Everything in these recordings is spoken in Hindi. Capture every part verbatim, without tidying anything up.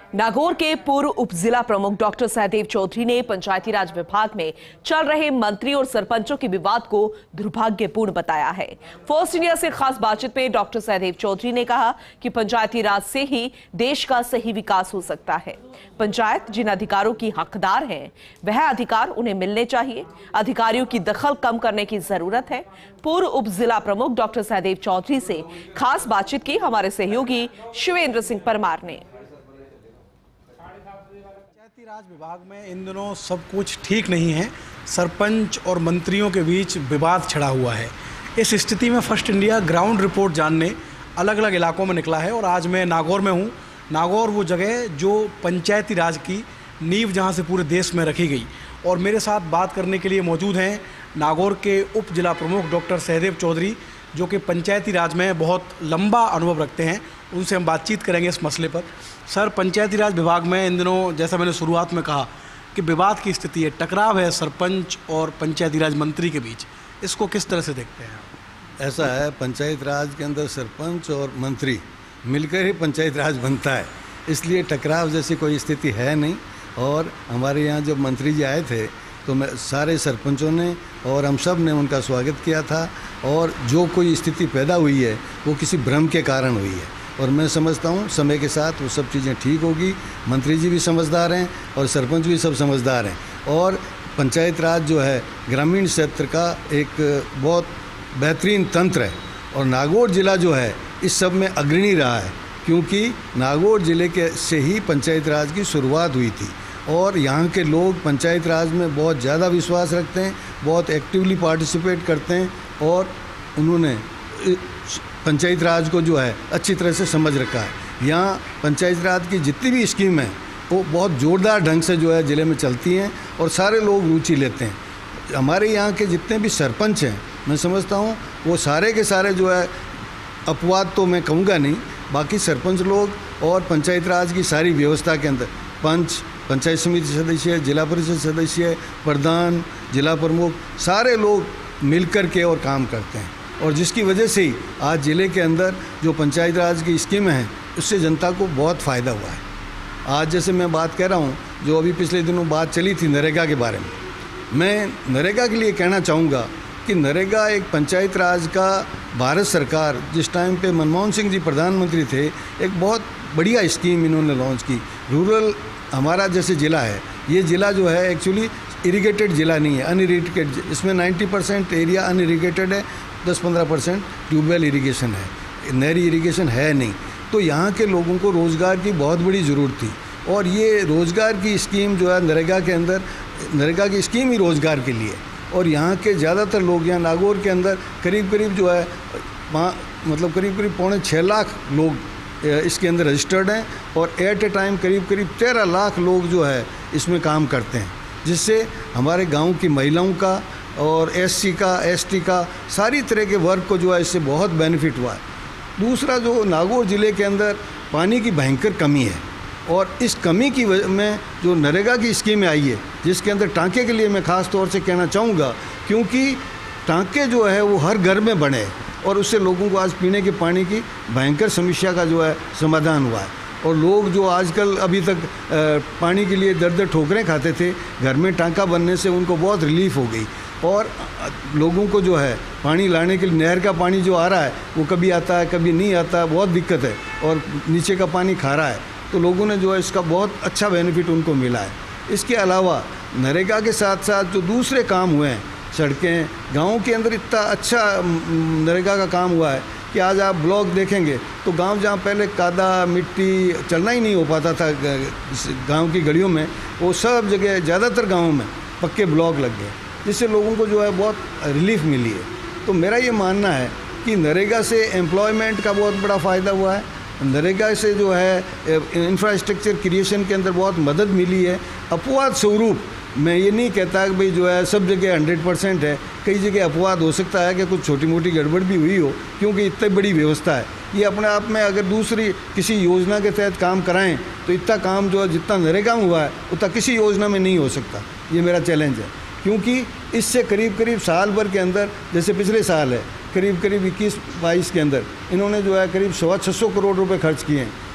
नागौर के पूर्व उप जिला प्रमुख डॉक्टर सहदेव चौधरी ने पंचायती राज विभाग में चल रहे मंत्री और सरपंचों के विवाद को दुर्भाग्यपूर्ण बताया है। फर्स्ट इंडिया से खास बातचीत में डॉक्टर सहदेव चौधरी ने कहा कि पंचायती राज से ही देश का सही विकास हो सकता है। पंचायत जिन अधिकारों की हकदार है वह अधिकार उन्हें मिलने चाहिए। अधिकारियों की दखल कम करने की जरूरत है। पूर्व उप जिला प्रमुख डॉक्टर सहदेव चौधरी से खास बातचीत की हमारे सहयोगी शिवेंद्र सिंह परमार ने। पंचायती राज विभाग में इन दिनों सब कुछ ठीक नहीं है। सरपंच और मंत्रियों के बीच विवाद छिड़ा हुआ है। इस स्थिति में फर्स्ट इंडिया ग्राउंड रिपोर्ट जानने अलग अलग इलाकों में निकला है और आज मैं नागौर में हूँ। नागौर वो जगह जो पंचायती राज की नींव जहाँ से पूरे देश में रखी गई, और मेरे साथ बात करने के लिए मौजूद हैं नागौर के उप जिला प्रमुख डॉक्टर सहदेव चौधरी, जो कि पंचायती राज में बहुत लंबा अनुभव रखते हैं। उनसे हम बातचीत करेंगे इस मसले पर। सर, पंचायती राज विभाग में इन दिनों जैसा मैंने शुरुआत में कहा कि विवाद की स्थिति है, टकराव है सरपंच और पंचायती राज मंत्री के बीच, इसको किस तरह से देखते हैं? ऐसा है, पंचायत राज के अंदर सरपंच और मंत्री मिलकर ही पंचायत राज बनता है, इसलिए टकराव जैसी कोई स्थिति है नहीं। और हमारे यहाँ जब मंत्री जी आए थे तो मैं सारे सरपंचों ने और हम सब ने उनका स्वागत किया था, और जो कोई स्थिति पैदा हुई है वो किसी भ्रम के कारण हुई है, और मैं समझता हूँ समय के साथ वो सब चीज़ें ठीक होगी। मंत्री जी भी समझदार हैं और सरपंच भी सब समझदार हैं, और पंचायत राज जो है ग्रामीण क्षेत्र का एक बहुत बेहतरीन तंत्र है, और नागौर ज़िला जो है इस सब में अग्रणी रहा है, क्योंकि नागौर ज़िले के से ही पंचायत राज की शुरुआत हुई थी, और यहाँ के लोग पंचायत राज में बहुत ज़्यादा विश्वास रखते हैं, बहुत एक्टिवली पार्टिसिपेट करते हैं, और उन्होंने पंचायत राज को जो है अच्छी तरह से समझ रखा है। यहाँ पंचायत राज की जितनी भी स्कीम है वो बहुत ज़ोरदार ढंग से जो है ज़िले में चलती हैं, और सारे लोग रुचि लेते हैं। हमारे यहाँ के जितने भी सरपंच हैं, मैं समझता हूँ वो सारे के सारे जो है, अपवाद तो मैं कहूँगा नहीं, बाकी सरपंच लोग और पंचायत राज की सारी व्यवस्था के अंदर पंच, पंचायत समिति सदस्य, जिला परिषद सदस्य, प्रधान, जिला प्रमुख, सारे लोग मिलकर के और काम करते हैं, और जिसकी वजह से ही आज ज़िले के अंदर जो पंचायत राज की स्कीमें हैं उससे जनता को बहुत फ़ायदा हुआ है। आज जैसे मैं बात कह रहा हूँ, जो अभी पिछले दिनों बात चली थी नरेगा के बारे में, मैं नरेगा के लिए कहना चाहूँगा कि नरेगा एक पंचायत राज का, भारत सरकार जिस टाइम पे मनमोहन सिंह जी प्रधानमंत्री थे, एक बहुत बढ़िया स्कीम इन्होंने लॉन्च की। रूरल हमारा जैसे ज़िला है, ये ज़िला जो है एक्चुअली इरिगेटेड ज़िला नहीं है, अनइरिगेटेड। इसमें नब्बे परसेंट एरिया अनइरिगेटेड है, दस पंद्रह परसेंट ट्यूबवेल इरिगेशन है, नहरी इरिगेशन है नहीं। तो यहाँ के लोगों को रोज़गार की बहुत बड़ी ज़रूरत थी, और ये रोज़गार की स्कीम जो है नरेगा के अंदर, नरेगा की स्कीम ही रोज़गार के लिए, और यहाँ के ज़्यादातर लोग, यहाँ नागौर के अंदर करीब करीब जो है मतलब करीब करीब पौने छः लाख लोग इसके अंदर रजिस्टर्ड हैं, और एट ए टाइम करीब करीब तेरह लाख लोग जो है इसमें काम करते हैं, जिससे हमारे गांव की महिलाओं का और एससी का, एसटी का, सारी तरह के वर्ग को जो है इससे बहुत बेनिफिट हुआ है। दूसरा, जो नागौर ज़िले के अंदर पानी की भयंकर कमी है, और इस कमी की में जो नरेगा की स्कीमें आई है, जिसके अंदर टांके के लिए मैं ख़ास तौर से कहना चाहूँगा, क्योंकि टांके जो है वो हर घर में बने, और उससे लोगों को आज पीने के पानी की भयंकर समस्या का जो है समाधान हुआ है। और लोग जो आजकल अभी तक पानी के लिए दर दर ठोकरें खाते थे, घर में टांका बनने से उनको बहुत रिलीफ हो गई, और लोगों को जो है पानी लाने के लिए नहर का पानी जो आ रहा है वो कभी आता है कभी नहीं आता, बहुत दिक्कत है, और नीचे का पानी खारा है, तो लोगों ने जो है इसका बहुत अच्छा बेनिफिट उनको मिला है। इसके अलावा नरेगा के साथ साथ जो दूसरे काम हुए हैं, सड़कें, गाँव के अंदर इतना अच्छा नरेगा का काम हुआ है कि आज आप ब्लॉक देखेंगे तो गांव जहां पहले कादा मिट्टी चलना ही नहीं हो पाता था गांव की गलियों में, वो सब जगह ज़्यादातर गांवों में पक्के ब्लॉक लग गए, जिससे लोगों को जो है बहुत रिलीफ मिली है। तो मेरा ये मानना है कि नरेगा से एम्प्लॉयमेंट का बहुत बड़ा फ़ायदा हुआ है, नरेगा से जो है इंफ्रास्ट्रक्चर क्रिएशन के अंदर बहुत मदद मिली है। अपवाद स्वरूप मैं ये नहीं कहता कि भाई जो है सब जगह हंड्रेड परसेंट है, कई जगह अपवाद हो सकता है कि कुछ छोटी मोटी गड़बड़ भी हुई हो, क्योंकि इतनी बड़ी व्यवस्था है। ये अपने आप में अगर दूसरी किसी योजना के तहत काम कराएं तो इतना काम जो है जितना नरेगा में हुआ है उतना किसी योजना में नहीं हो सकता। ये मेरा चैलेंज है, क्योंकि इससे करीब करीब साल भर के अंदर, जैसे पिछले साल है करीब करीब इक्कीस बाईस के अंदर इन्होंने जो है करीब सवा छः सौ करोड़ रुपए खर्च किए हैं,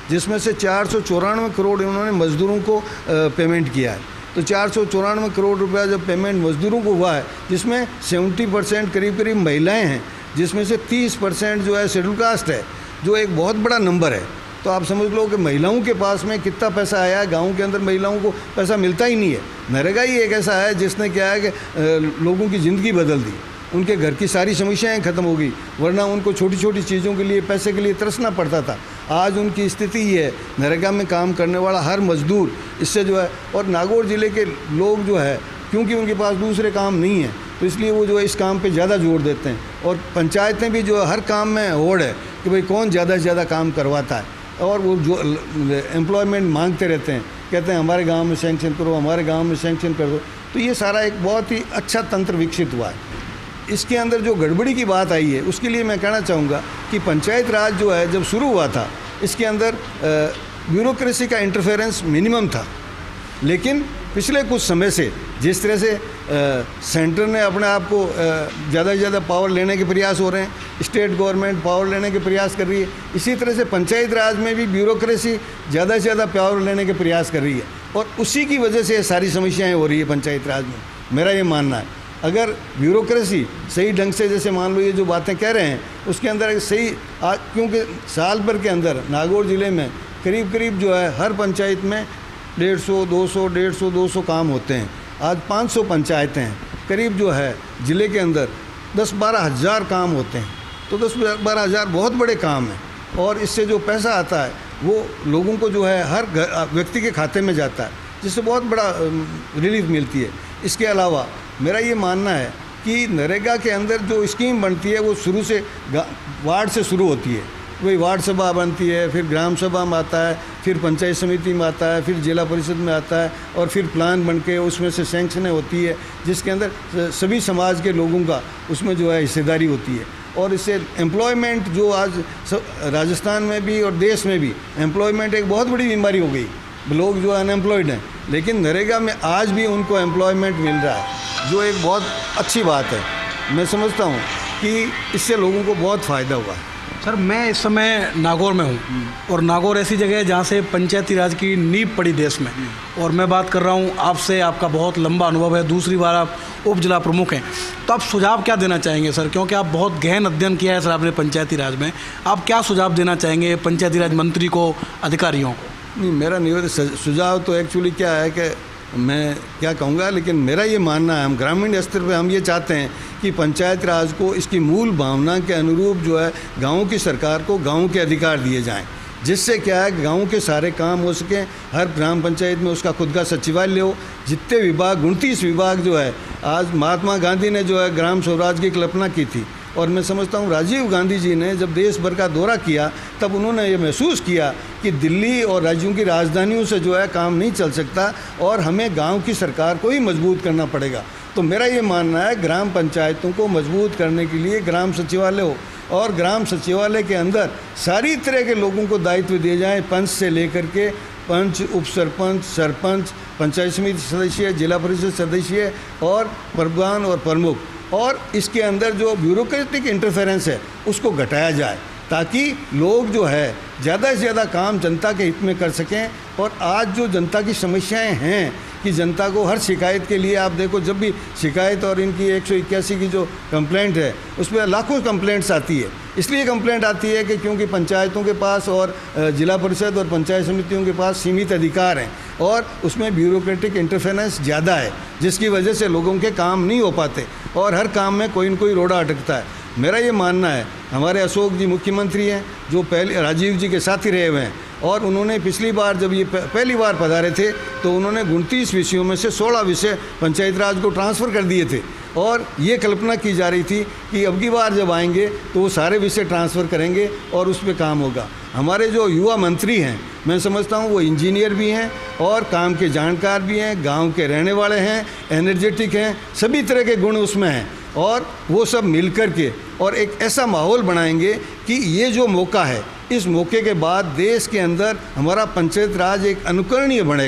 जिसमें से चार सौ चौरानवे करोड़ इन्होंने मजदूरों को पेमेंट किया है। तो चार सौ चौरानवे करोड़ रुपया जब पेमेंट मजदूरों को हुआ है, जिसमें सत्तर परसेंट करीब करीब महिलाएं हैं, जिसमें से तीस परसेंट जो है शेड्यूल कास्ट है, जो एक बहुत बड़ा नंबर है। तो आप समझ लो कि महिलाओं के पास में कितना पैसा आया है। गाँव के अंदर महिलाओं को पैसा मिलता ही नहीं है। नरेगा ही एक ऐसा है जिसने क्या है कि लोगों की ज़िंदगी बदल दी, उनके घर की सारी समस्याएं ख़त्म हो गई, वरना उनको छोटी छोटी चीज़ों के लिए पैसे के लिए तरसना पड़ता था। आज उनकी स्थिति ये है, नरेगा में काम करने वाला हर मजदूर इससे जो है, और नागौर ज़िले के लोग जो है क्योंकि उनके पास दूसरे काम नहीं है तो इसलिए वो जो है इस काम पे ज़्यादा जोर देते हैं। और पंचायतें भी जो है हर काम में होड़ है कि भाई कौन ज़्यादा से ज़्यादा काम करवाता है, और वो जो एम्प्लॉयमेंट मांगते रहते हैं, कहते हैं हमारे गाँव में सेंक्शन करो, हमारे गाँव में सेंक्शन कर दो। तो ये सारा एक बहुत ही अच्छा तंत्र विकसित हुआ है। इसके अंदर जो गड़बड़ी की बात आई है उसके लिए मैं कहना चाहूँगा कि पंचायत राज जो है जब शुरू हुआ था, इसके अंदर ब्यूरोक्रेसी का इंटरफेरेंस मिनिमम था, लेकिन पिछले कुछ समय से जिस तरह से आ, सेंटर ने अपने आप को ज़्यादा से ज़्यादा पावर लेने के प्रयास हो रहे हैं, स्टेट गवर्नमेंट पावर लेने के प्रयास कर रही है, इसी तरह से पंचायत राज में भी ब्यूरोक्रेसी ज़्यादा से ज़्यादा पावर लेने के प्रयास कर रही है, और उसी की वजह से सारी समस्याएँ हो रही है पंचायत राज में। मेरा ये मानना है, अगर ब्यूरोक्रेसी सही ढंग से, जैसे मान लो ये जो बातें कह रहे हैं उसके अंदर सही, क्योंकि साल भर के अंदर नागौर ज़िले में करीब करीब जो है हर पंचायत में डेढ़ सौ दो सौ डेढ़ सौ दो सौ काम होते हैं। आज पाँच सौ पंचायतें हैं, करीब जो है ज़िले के अंदर दस बारह हज़ार काम होते हैं। तो दस बारह हज़ार बहुत बड़े काम हैं, और इससे जो पैसा आता है वो लोगों को जो है हर व्यक्ति के खाते में जाता है, जिससे बहुत बड़ा रिलीफ मिलती है। इसके अलावा मेरा ये मानना है कि नरेगा के अंदर जो स्कीम बनती है वो शुरू से वार्ड से शुरू होती है। वही वार्ड सभा बनती है, फिर ग्राम सभा में आता है, फिर पंचायत समिति में आता है, फिर जिला परिषद में आता है, और फिर प्लान बन के उसमें से सैंक्शनें होती है, जिसके अंदर सभी समाज के लोगों का उसमें जो है हिस्सेदारी होती है। और इससे एम्प्लॉयमेंट जो आज राजस्थान में भी और देश में भी एम्प्लॉयमेंट एक बहुत बड़ी बीमारी हो गई, लोग जो अनएम्प्लॉयड हैं, लेकिन नरेगा में आज भी उनको एम्प्लॉयमेंट मिल रहा है, जो एक बहुत अच्छी बात है। मैं समझता हूँ कि इससे लोगों को बहुत फ़ायदा हुआ है। सर, मैं इस समय नागौर में हूँ, और नागौर ऐसी जगह है जहाँ से पंचायती राज की नींव पड़ी देश में, और मैं बात कर रहा हूँ आपसे, आपका बहुत लंबा अनुभव है, दूसरी बार आप उप जिला प्रमुख हैं, तो आप सुझाव क्या देना चाहेंगे सर? क्योंकि आप बहुत गहन अध्ययन किया है सर आपने पंचायती राज में, आप क्या सुझाव देना चाहेंगे पंचायती राज मंत्री को, अधिकारियों को? नहीं, मेरा निवेदन सुझाव तो एक्चुअली क्या है कि मैं क्या कहूँगा, लेकिन मेरा ये मानना है, हम ग्रामीण स्तर पे हम ये चाहते हैं कि पंचायत राज को इसकी मूल भावना के अनुरूप जो है गाँव की सरकार को गाँव के अधिकार दिए जाएं, जिससे क्या है गाँव के सारे काम हो सकें। हर ग्राम पंचायत में उसका खुद का सचिवालय हो, जितने विभाग उनतीस विभाग जो है, आज महात्मा गांधी ने जो है ग्राम स्वराज की कल्पना की थी, और मैं समझता हूँ राजीव गांधी जी ने जब देश भर का दौरा किया तब उन्होंने ये महसूस किया कि दिल्ली और राज्यों की राजधानियों से जो है काम नहीं चल सकता, और हमें गांव की सरकार को ही मजबूत करना पड़ेगा। तो मेरा ये मानना है ग्राम पंचायतों को मजबूत करने के लिए ग्राम सचिवालय हो, और ग्राम सचिवालय के अंदर सारी तरह के लोगों को दायित्व दिए जाएँ, पंच से लेकर के पंच, उप सरपंच, सरपंच, पंचायत समिति सदस्य, जिला परिषद सदस्य और प्रधान और प्रमुख, और इसके अंदर जो ब्यूरोक्रेटिक इंटरफेरेंस है उसको घटाया जाए, ताकि लोग जो है ज़्यादा से ज़्यादा काम जनता के हित में कर सकें। और आज जो जनता की समस्याएं हैं कि जनता को हर शिकायत के लिए, आप देखो जब भी शिकायत और इनकी एक सौ इक्यासी की जो कंप्लेंट है उसमें लाखों कंप्लेंट्स आती है। इसलिए कंप्लेंट आती है कि क्योंकि पंचायतों के पास और जिला परिषद और पंचायत समितियों के पास सीमित अधिकार हैं, और उसमें ब्यूरोक्रेटिक इंटरफेरेंस ज़्यादा है, जिसकी वजह से लोगों के काम नहीं हो पाते, और हर काम में कोई न कोई रोड़ा अटकता है। मेरा ये मानना है, हमारे अशोक जी मुख्यमंत्री हैं जो पहले राजीव जी के साथ ही रहे हुए हैं, और उन्होंने पिछली बार जब ये पहली बार पधारे थे तो उन्होंने उनतीस विषयों में से सोलह विषय पंचायत राज को ट्रांसफ़र कर दिए थे, और ये कल्पना की जा रही थी कि अब की बार जब आएंगे तो वो सारे विषय ट्रांसफ़र करेंगे और उस पर काम होगा। हमारे जो युवा मंत्री हैं, मैं समझता हूँ वो इंजीनियर भी हैं और काम के जानकार भी हैं, गांव के रहने वाले हैं, एनर्जेटिक हैं, सभी तरह के गुण उसमें हैं, और वो सब मिल कर के और एक ऐसा माहौल बनाएंगे कि ये जो मौका है, इस मौके के बाद देश के अंदर हमारा पंचायत राज एक अनुकरणीय बनेगा।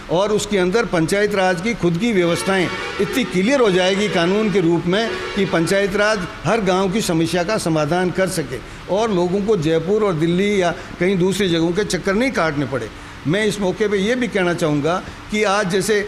और उसके अंदर पंचायत राज की खुद की व्यवस्थाएं इतनी क्लियर हो जाएगी कानून के रूप में कि पंचायत राज हर गांव की समस्या का समाधान कर सके और लोगों को जयपुर और दिल्ली या कहीं दूसरी जगहों के चक्कर नहीं काटने पड़े। मैं इस मौके पे ये भी कहना चाहूँगा कि आज जैसे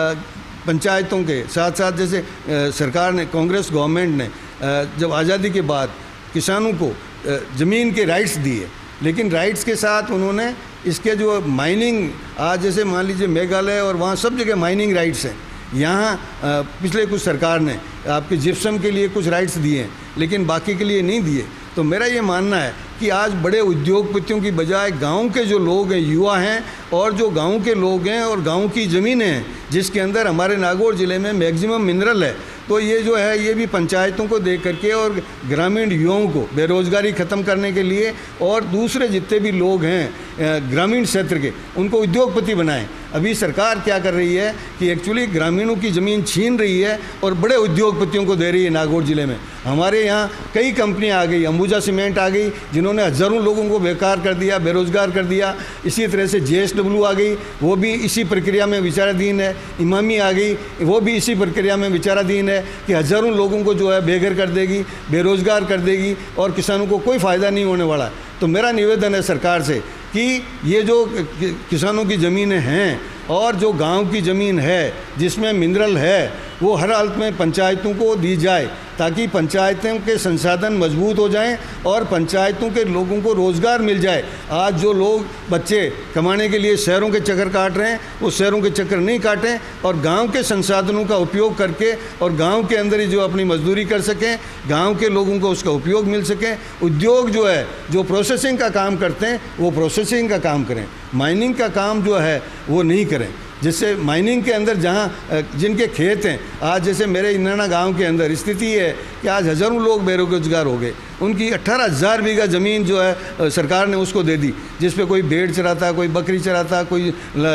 पंचायतों के साथ साथ जैसे सरकार ने, कांग्रेस गवर्नमेंट ने जब आज़ादी के बाद किसानों को ज़मीन के राइट्स दिए, लेकिन राइट्स के साथ उन्होंने इसके जो माइनिंग, आज जैसे मान लीजिए मेघालय और वहाँ सब जगह माइनिंग राइट्स हैं। यहाँ पिछले कुछ सरकार ने आपके जिप्सम के लिए कुछ राइट्स दिए हैं, लेकिन बाकी के लिए नहीं दिए। तो मेरा ये मानना है कि आज बड़े उद्योगपतियों की बजाय गांव के जो लोग हैं, युवा हैं और जो गांव के लोग हैं और गांव की ज़मीनें हैं, जिसके अंदर हमारे नागौर ज़िले में मैक्सिमम मिनरल है, तो ये जो है ये भी पंचायतों को देख करके और ग्रामीण युवाओं को बेरोज़गारी ख़त्म करने के लिए और दूसरे जितने भी लोग हैं ग्रामीण क्षेत्र के, उनको उद्योगपति बनाएं। अभी सरकार क्या कर रही है कि एक्चुअली ग्रामीणों की ज़मीन छीन रही है और बड़े उद्योगपतियों को दे रही है। नागौर ज़िले में हमारे यहाँ कई कंपनियाँ आ गई, अंबुजा सीमेंट आ गई जिन्होंने हज़ारों लोगों को बेकार कर दिया, बेरोज़गार कर दिया। इसी तरह से जे एस डब्ल्यू आ गई, वो भी इसी प्रक्रिया में विचाराधीन है। इमामी आ गई, वो भी इसी प्रक्रिया में विचाराधीन है कि हज़ारों लोगों को जो है बेघर कर देगी, बेरोज़गार कर देगी और किसानों को कोई फ़ायदा नहीं होने वाला। तो मेरा निवेदन है सरकार से कि ये जो किसानों की ज़मीनें हैं और जो गांव की ज़मीन है जिसमें मिनरल है, वो हर हालत में पंचायतों को दी जाए ताकि पंचायतों के संसाधन मजबूत हो जाएं और पंचायतों के लोगों को रोज़गार मिल जाए। आज जो लोग बच्चे कमाने के लिए शहरों के चक्कर काट रहे हैं, वो शहरों के चक्कर नहीं काटें और गांव के संसाधनों का उपयोग करके और गांव के अंदर ही जो अपनी मजदूरी कर सकें, गांव के लोगों को उसका उपयोग मिल सके। उद्योग जो है, जो प्रोसेसिंग का काम करते हैं, वो प्रोसेसिंग का काम करें, माइनिंग का काम जो है वो नहीं करें। जिससे माइनिंग के अंदर जहाँ जिनके खेत हैं, आज जैसे मेरे इंद्राना गांव के अंदर स्थिति है कि आज हज़ारों लोग बेरोजगार हो गए। उनकी अट्ठारह हज़ार बीघा ज़मीन जो है सरकार ने उसको दे दी, जिस पे कोई भेड़ चराता, कोई बकरी चराता, कोई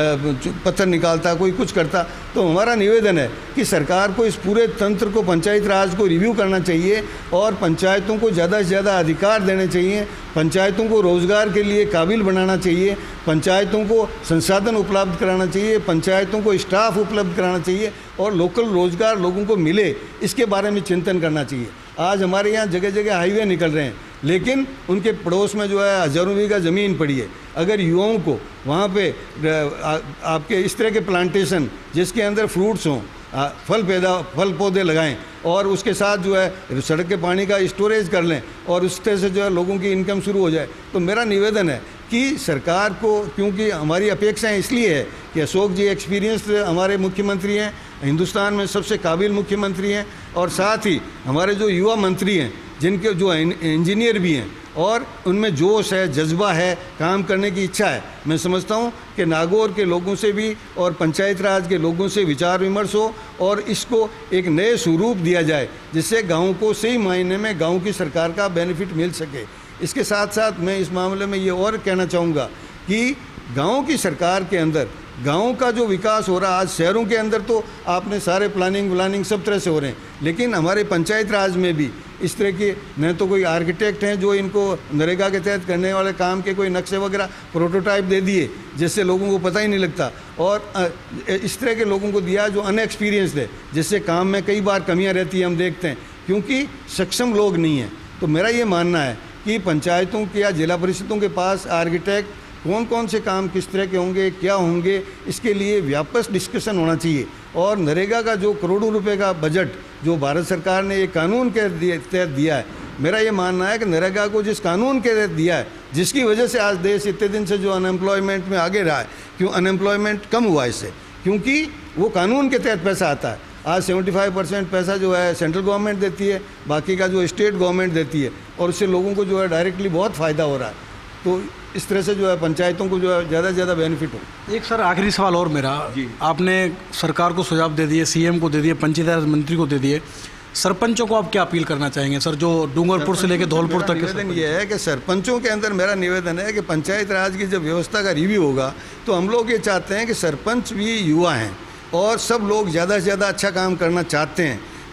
पत्थर निकालता, कोई कुछ करता। तो हमारा निवेदन है कि सरकार को इस पूरे तंत्र को, पंचायत राज को रिव्यू करना चाहिए और पंचायतों को ज़्यादा से ज़्यादा अधिकार देने चाहिए, पंचायतों को रोज़गार के लिए काबिल बनाना चाहिए, पंचायतों को संसाधन उपलब्ध कराना चाहिए, पंचायतों को स्टाफ उपलब्ध कराना चाहिए और लोकल रोज़गार लोगों को मिले, इसके बारे में चिंतन करना चाहिए। आज हमारे यहाँ जगह जगह हाईवे निकल रहे हैं, लेकिन उनके पड़ोस में जो है हज़ारों बीघा ज़मीन पड़ी है। अगर युवाओं को वहाँ पे आ, आपके इस तरह के प्लांटेशन जिसके अंदर फ्रूट्स हों, फल पैदा फल पौधे लगाएं और उसके साथ जो है सड़क के पानी का स्टोरेज कर लें और उस तरह से जो है लोगों की इनकम शुरू हो जाए। तो मेरा निवेदन है कि सरकार को, क्योंकि हमारी अपेक्षाएं इसलिए है कि अशोक जी एक्सपीरियंस हमारे मुख्यमंत्री हैं, हिंदुस्तान में सबसे काबिल मुख्यमंत्री हैं और साथ ही हमारे जो युवा मंत्री हैं जिनके जो इंजीनियर भी हैं और उनमें जोश है, जज्बा है, काम करने की इच्छा है। मैं समझता हूँ कि नागौर के लोगों से भी और पंचायत राज के लोगों से विचार विमर्श हो और इसको एक नए स्वरूप दिया जाए जिससे गाँव को सही मायने में गाँव की सरकार का बेनिफिट मिल सके। इसके साथ साथ मैं इस मामले में ये और कहना चाहूँगा कि गाँव की सरकार के अंदर गाँव का जो विकास हो रहा है, आज शहरों के अंदर तो आपने सारे प्लानिंग व्लानिंग सब तरह से हो रहे हैं, लेकिन हमारे पंचायत राज में भी इस तरह के न तो कोई आर्किटेक्ट हैं जो इनको नरेगा के तहत करने वाले काम के कोई नक्शे वगैरह प्रोटोटाइप दे दिए जिससे लोगों को पता ही नहीं लगता, और इस तरह के लोगों को दिया जो अनएक्सपीरियंस्ड है, जिससे काम में कई बार कमियाँ रहती हैं, हम देखते हैं, क्योंकि सक्षम लोग नहीं हैं। तो मेरा ये मानना है कि पंचायतों के या जिला परिषदों के पास आर्किटेक्ट कौन कौन से काम किस तरह के होंगे, क्या होंगे, इसके लिए व्यापक डिस्कशन होना चाहिए। और नरेगा का जो करोड़ों रुपए का बजट जो भारत सरकार ने ये कानून के तहत दिया है, मेरा ये मानना है कि नरेगा को जिस कानून के तहत दिया है, जिसकी वजह से आज देश इतने दिन से जो अनएम्प्लॉयमेंट में आगे रहा है, क्यों अनएम्प्लॉयमेंट कम हुआ इससे, क्योंकि वो कानून के तहत पैसा आता है। आज पचहत्तर परसेंट पैसा जो है सेंट्रल गवर्नमेंट देती है, बाकी का जो स्टेट गवर्नमेंट देती है, और उससे लोगों को जो है डायरेक्टली बहुत फ़ायदा हो रहा है। तो इस तरह से जो है पंचायतों को जो है ज़्यादा से ज़्यादा बेनिफिट हो। एक सर आखिरी सवाल और मेरा, आपने सरकार को सुझाव दे दिए, सीएम को दे दिए, पंचायत राज मंत्री को दे दिए, सरपंचों को आप क्या अपील करना चाहेंगे सर, जो डूंगरपुर से लेकर धौलपुर तक? निवेदन ये है कि सरपंचों के अंदर मेरा निवेदन है कि पंचायत राज की जब व्यवस्था का रिव्यू होगा तो हम लोग ये चाहते हैं कि सरपंच भी युवा हैं और सब लोग ज़्यादा से ज़्यादा अच्छा काम करना चाहते हैं।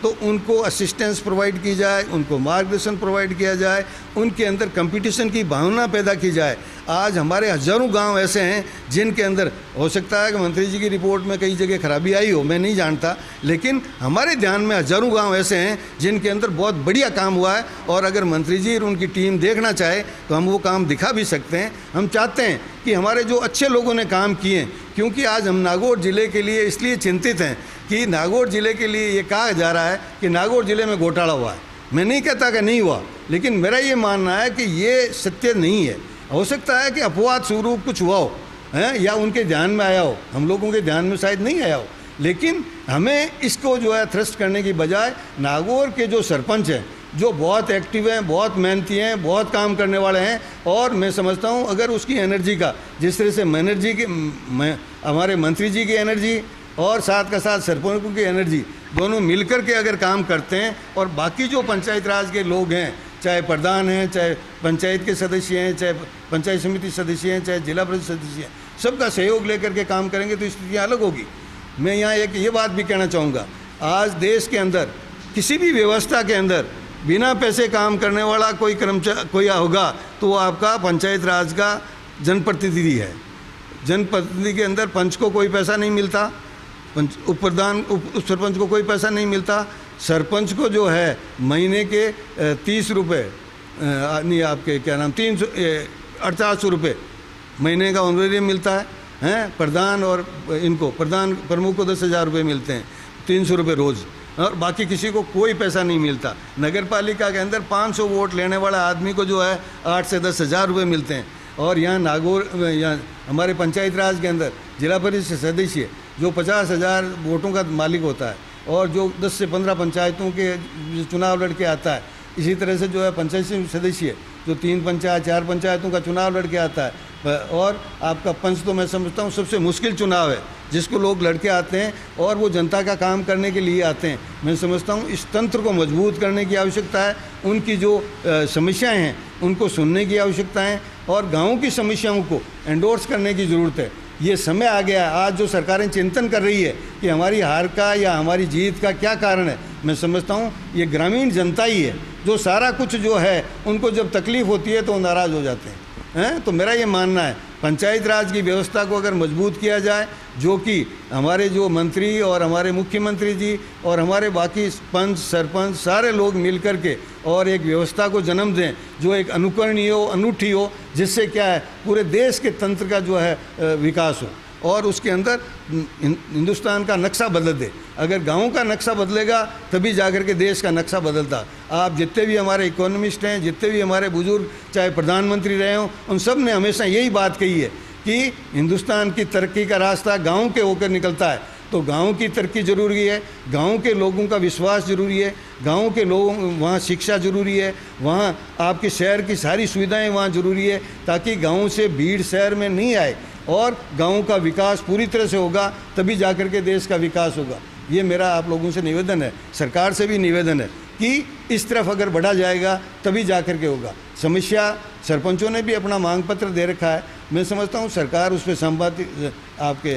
तो उनको असिस्टेंस प्रोवाइड की जाए, उनको मार्गदर्शन प्रोवाइड किया जाए, उनके अंदर कंपटीशन की भावना पैदा की जाए। आज हमारे हज़ारों गांव ऐसे हैं जिनके अंदर, हो सकता है कि मंत्री जी की रिपोर्ट में कई जगह खराबी आई हो, मैं नहीं जानता, लेकिन हमारे ध्यान में हज़ारों गांव ऐसे हैं जिनके अंदर बहुत बढ़िया काम हुआ है। और अगर मंत्री जी और उनकी टीम देखना चाहे तो हम वो काम दिखा भी सकते हैं। हम चाहते हैं कि हमारे जो अच्छे लोगों ने काम किए, क्योंकि आज हम नागौर ज़िले के लिए इसलिए चिंतित हैं कि नागौर ज़िले के लिए ये कहा जा रहा है कि नागौर ज़िले में घोटाला हुआ है। मैं नहीं कहता कि नहीं हुआ, लेकिन मेरा ये मानना है कि ये सत्य नहीं है। हो सकता है कि अपवाद स्वरूप कुछ हुआ हो, हैं, या उनके ध्यान में आया हो, हम लोगों के ध्यान में शायद नहीं आया हो, लेकिन हमें इसको जो है थ्रस्ट करने की बजाय नागौर के जो सरपंच हैं, जो बहुत एक्टिव हैं, बहुत मेहनती हैं, बहुत काम करने वाले हैं, और मैं समझता हूँ अगर उसकी एनर्जी का, जिस तरह से एनर्जी की मैं, हमारे मंत्री जी की एनर्जी और साथ का साथ सरपंचों की एनर्जी दोनों मिलकर के अगर काम करते हैं, और बाकी जो पंचायत राज के लोग हैं, चाहे प्रधान हैं, चाहे पंचायत के सदस्य हैं, चाहे पंचायत समिति सदस्य हैं, चाहे जिला परिषद सदस्य हैं, सबका सहयोग लेकर के काम करेंगे तो स्थितियाँ अलग होगी। मैं यहाँ एक ये बात भी कहना चाहूँगा, आज देश के अंदर किसी भी व्यवस्था के अंदर बिना पैसे काम करने वाला कोई कर्मचारी कोई होगा तो वो आपका पंचायत राज का जनप्रतिनिधि है। जनप्रतिनिधि के अंदर पंच को कोई पैसा नहीं मिलता, पंच उप प्रधान उप सरपंच को कोई पैसा नहीं मिलता, सरपंच को जो है महीने के तीस रुपये नहीं आपके क्या नाम तीन सौ अड़तालीस सौ रुपये महीने का ऑनरेरियम मिलता है, हैं प्रधान और इनको प्रधान प्रमुख को दस हज़ार रुपये मिलते हैं, तीन सौ रुपये रोज़, और बाकी किसी को कोई पैसा नहीं मिलता। नगर पालिका के अंदर पाँच सौ वोट लेने वाला आदमी को जो है आठ से दस हज़ार रुपये मिलते हैं। और यहाँ नागौर यहाँ हमारे पंचायत राज के अंदर जिला परिषद सदस्य जो पचास हज़ार वोटों का मालिक होता है, और जो दस से पंद्रह पंचायतों के चुनाव लड़के आता है, इसी तरह से जो है पंचायत सदस्य जो तीन पंचायत चार पंचायतों का चुनाव लड़के आता है। और आपका पंच तो मैं समझता हूँ सबसे मुश्किल चुनाव है जिसको लोग लड़के आते हैं, और वो जनता का काम करने के लिए आते हैं। मैं समझता हूँ इस तंत्र को मजबूत करने की आवश्यकता है, उनकी जो समस्याएं हैं उनको सुनने की आवश्यकता है, और गाँव की समस्याओं को एंडोर्स करने की ज़रूरत है। ये समय आ गया है। आज जो सरकारें चिंतन कर रही है कि हमारी हार का या हमारी जीत का क्या कारण है, मैं समझता हूँ ये ग्रामीण जनता ही है, जो सारा कुछ जो है उनको जब तकलीफ़ होती है तो वो नाराज़ हो जाते हैं हैं तो मेरा ये मानना है पंचायत राज की व्यवस्था को अगर मजबूत किया जाए, जो कि हमारे जो मंत्री और हमारे मुख्यमंत्री जी और हमारे बाकी पंच सरपंच सारे लोग मिल कर के और एक व्यवस्था को जन्म दें जो एक अनुकरणीय हो, अनूठी हो, जिससे क्या है पूरे देश के तंत्र का जो है विकास हो, और उसके अंदर हिंदुस्तान का नक्शा बदल दे। अगर गाँव का नक्शा बदलेगा तभी जाकर के देश का नक्शा बदलता। आप जितने भी हमारे इकोनॉमिस्ट हैं, जितने भी हमारे बुजुर्ग चाहे प्रधानमंत्री रहे हों, उन सब ने हमेशा यही बात कही है कि हिंदुस्तान की तरक्की का रास्ता गाँव के होकर निकलता है। तो गाँव की तरक्की जरूरी है, गाँव के लोगों का विश्वास जरूरी है, गाँव के लोगों वहाँ शिक्षा जरूरी है, वहाँ आपके शहर की सारी सुविधाएं वहाँ जरूरी है, ताकि गाँव से भीड़ शहर में नहीं आए, और गाँव का विकास पूरी तरह से होगा तभी जाकर के देश का विकास होगा। ये मेरा आप लोगों से निवेदन है, सरकार से भी निवेदन है कि इस तरफ अगर बढ़ा जाएगा तभी जाकर के होगा। समस्या सरपंचों ने भी अपना मांग पत्र दे रखा है, मैं समझता हूँ सरकार उस पर संपादित आपके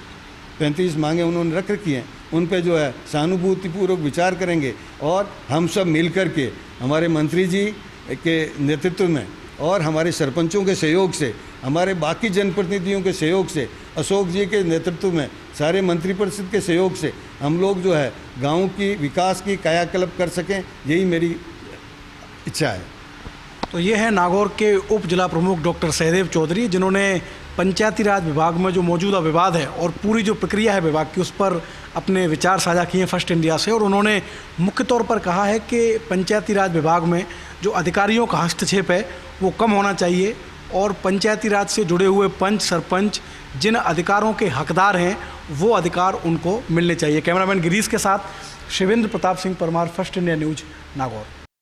पैंतीस मांगे उन्होंने रख रखी हैं, उन पे जो है सहानुभूतिपूर्वक विचार करेंगे, और हम सब मिल कर के हमारे मंत्री जी के नेतृत्व में और हमारे सरपंचों के सहयोग से, हमारे बाकी जनप्रतिनिधियों के सहयोग से, अशोक जी के नेतृत्व में सारे मंत्री परिषद के सहयोग से हम लोग जो है गाँव की विकास की कायाकल्प कर सकें, यही मेरी इच्छा है। तो ये है नागौर के उप जिला प्रमुख डॉक्टर सहदेव चौधरी, जिन्होंने पंचायती राज विभाग में जो मौजूदा विवाद है और पूरी जो प्रक्रिया है विभाग की उस पर अपने विचार साझा किए फर्स्ट इंडिया से। और उन्होंने मुख्य तौर पर कहा है कि पंचायती राज विभाग में जो अधिकारियों का हस्तक्षेप है वो कम होना चाहिए, और पंचायती राज से जुड़े हुए पंच सरपंच जिन अधिकारों के हकदार हैं वो अधिकार उनको मिलने चाहिए। कैमरामैन गिरीश के साथ Shivendra Pratap Singh Parmar, First India News, Nagaur.